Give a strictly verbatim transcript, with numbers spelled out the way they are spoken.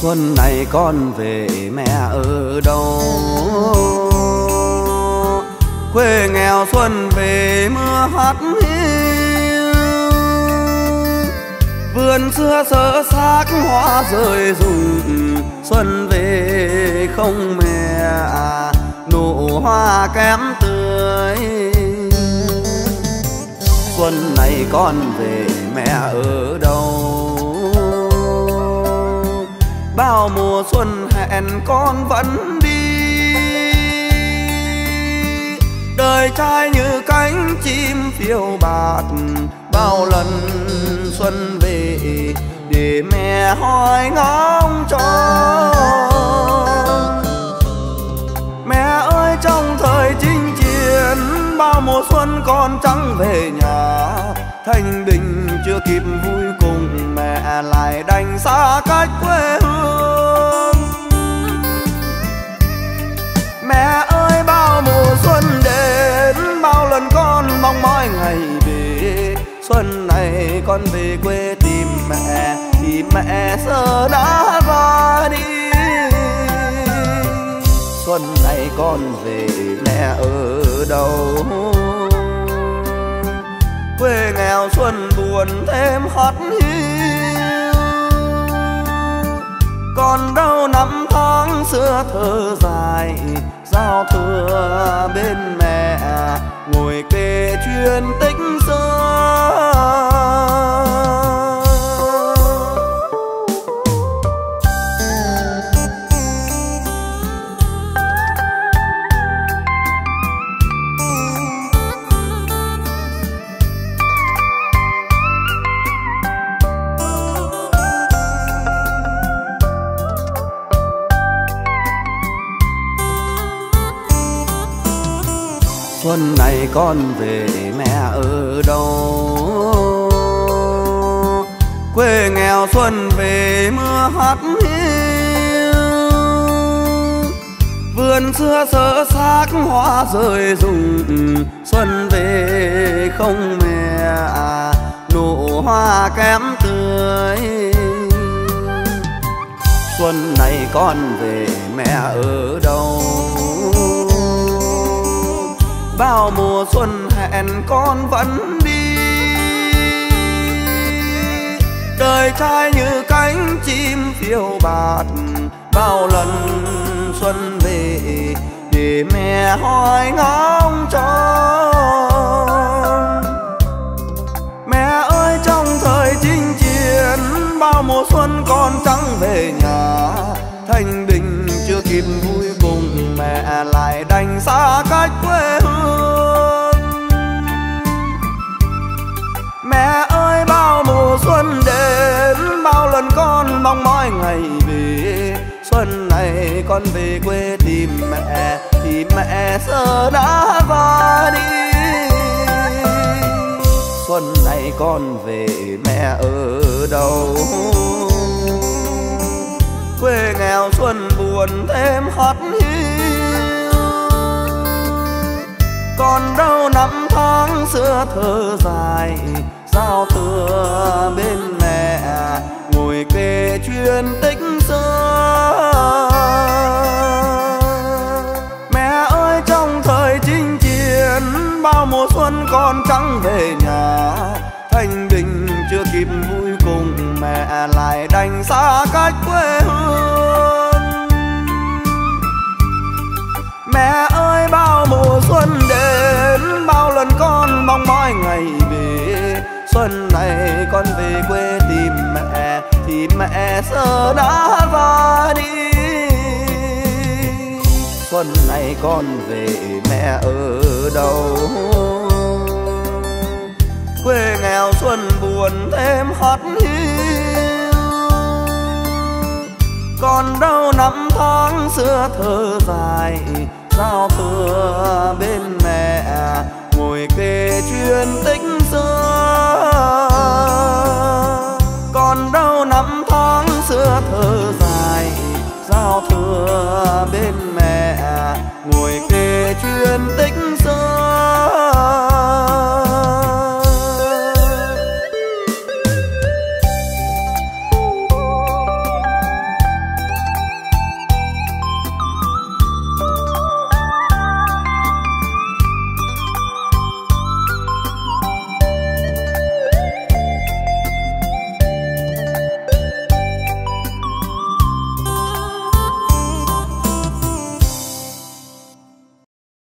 Xuân này con về mẹ ở đâu? Quê nghèo xuân về mưa hắt hiu, vườn xưa sỡ xác hoa rơi rụng. Xuân về không mẹ nụ hoa kém tươi. Xuân này con về mẹ ở đâu? Bao mùa xuân hẹn con vẫn đi, đời trai như cánh chim phiêu bạt. Bao lần xuân về để mẹ hỏi ngóng cho. Mẹ ơi trong thời chinh chiến, bao mùa xuân con chẳng về nhà. Thanh bình chưa kịp vui cùng, mẹ lại đành xa cách quê hương. Mẹ ơi bao mùa xuân đến, bao lần con mong mỏi ngày về. Xuân này con về quê tìm mẹ, thì mẹ giờ đã ra đi. Xuân này con về mẹ ở đâu? Quê nghèo xuân buồn thêm hắt hiu, còn đâu năm tháng xưa thơ dài. Giao thừa bên mẹ ngồi kể chuyện tích xưa. Xuân này con về mẹ ở đâu? Quê nghèo xuân về mưa hắt hiu, vườn xưa sỡ xác hoa rơi rụng. Xuân về không mẹ nụ hoa kém tươi. Xuân này con về mẹ ở đâu? Bao mùa xuân hẹn con vẫn đi, đời trai như cánh chim phiêu bạt. Bao lần xuân về để mẹ hỏi ngóng cho. Mẹ ơi trong thời chinh chiến, bao mùa xuân con chẳng về nhà. Thanh bình chưa kịp vui cùng, mẹ lại đành xa cách quê hương. Mẹ ơi bao mùa xuân đến, bao lần con mong mỏi ngày về. Xuân này con về quê tìm mẹ, thì mẹ giờ đã ra đi. Xuân này con về mẹ ở đâu? Quê nghèo xuân buồn thêm hắt hiu, còn đâu năm tháng xưa thơ dài. Giao thừa bên mẹ ngồi kể chuyện tích xưa. Mẹ ơi trong thời chinh chiến, bao mùa xuân con chẳng về nhà. Thanh bình chưa kịp vui cùng, mẹ lại đành xa cách quê hương. Mẹ ơi bao mùa xuân đến, bao lần con mong mỏi ngày về. Xuân này con về quê tìm mẹ, thì mẹ giờ đã ra đi. Xuân này con về mẹ ở đâu? Quê nghèo xuân buồn thêm hắt hiu, còn đâu năm tháng xưa thơ dài. Giao thừa bên mẹ ngồi kể chuyện tích xưa, còn đâu năm tháng xưa thơ dài. Giao thừa bên